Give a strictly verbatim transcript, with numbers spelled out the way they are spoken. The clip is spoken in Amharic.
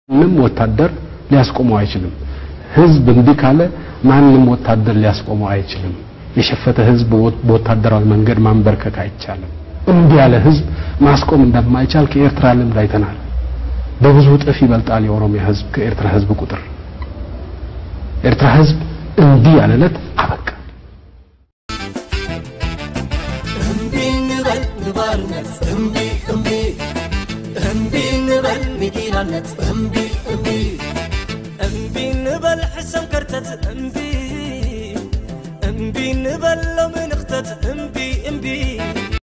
ምንም ወታደር ሊያስቆመው አይችልም ህዝብ እንዲ ካለ ማንንም ወታደር ሊያስቆመው አይችልም የሸፈተ ህዝብ በወታደራዊ መንገድ ማንበርከክ አይቻልም እንዲ ያለ ህዝብ ማስቆም እንደማይቻል ከኤርትራ ልምድ አይተናል በብዙ ጥፍ ይበልጣል የኦሮሚያ ህዝብ ከኤርትራ ህዝብ ቁጥር ኤርትራ ህዝብ እንዲ ያለለት አበቃ እንዲ ንበል ንባርነት እንዲ እንዲ እንዲ ንበል ሚኪናነት እንዲ እንዲ እንዲ ንበል ሕሰብ ከርተት እንዲ እንዲ ንበል